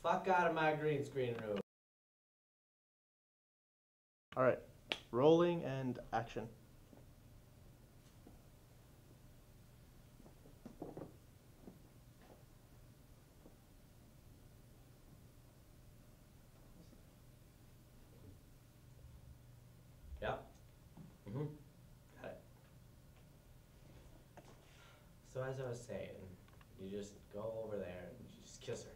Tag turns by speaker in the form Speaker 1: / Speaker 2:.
Speaker 1: fuck out of my green screen room.
Speaker 2: All right, rolling and action.
Speaker 1: Yep. Mm-hmm. Got it. So as I was saying, you just go over there and you just kiss her.